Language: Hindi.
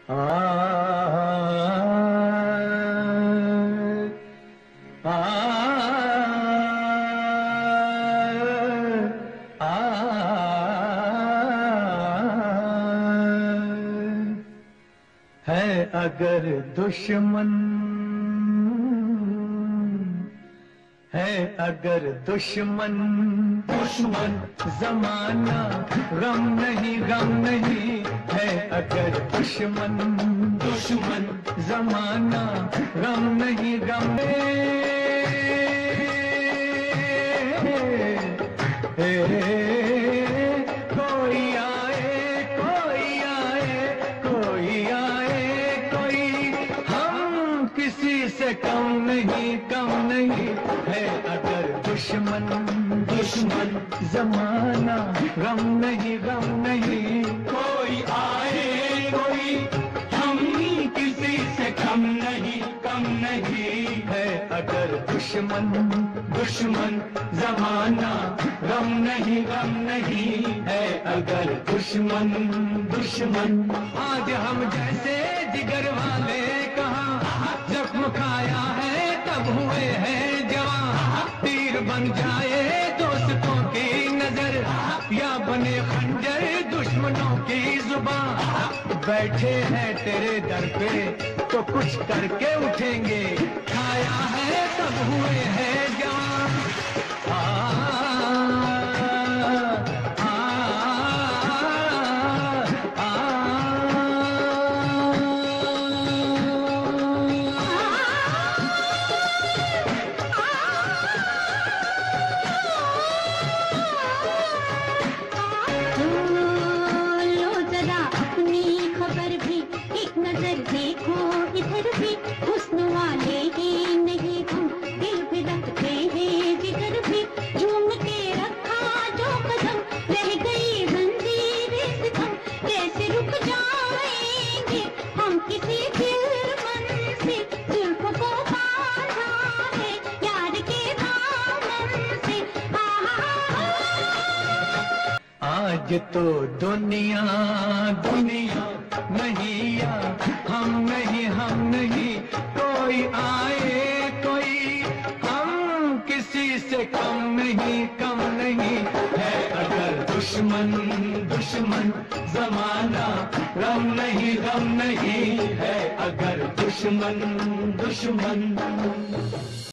आ, आ, आ, है अगर दुश्मन, है अगर दुश्मन, दुश्मन जमाना, गम नहीं, गम नहीं, है अगर दुश्मन, दुश्मन जमाना, गम नहीं, गम नहीं, कोई आए, कोई आए, कोई आए, कोई, हम किसी से कम नहीं, कम नहीं, है अगर दुश्मन, दुश्मन जमाना, गम नहीं, गम नहीं, कोई आए कोई, हम किसी से कम नहीं, कम नहीं, है अगर दुश्मन, दुश्मन जमाना, गम नहीं, गम नहीं, है अगर दुश्मन, दुश्मन। आज हम जैसे जिगर वाले कहाँ जख्म खाया है तब हुए हैं जवां, तीर बन जाए दोस्तों की नजर या बने खंजर दुश्मनों की जुबान, बैठे हैं तेरे दर पे तो कुछ करके उठेंगे, खाया है तब हुए हैं जवान। देखो इधर भी हुस्न वाले ही नहीं हम, दिल भी रखते हैं जिगर भी, झूम के रखा जो कदम, रह गई जंजीरें सितम, कैसे रुक जाएंगे हम किसी दिल मन से, जुल्फों को बांधा है यार के दामन से। आज तो दुनिया, दुनिया नहीं या हम नहीं, हम नहीं, कोई आए कोई, हम किसी से कम नहीं, कम नहीं, है अगर दुश्मन, दुश्मन जमाना, गम नहीं, गम नहीं, है अगर दुश्मन, दुश्मन।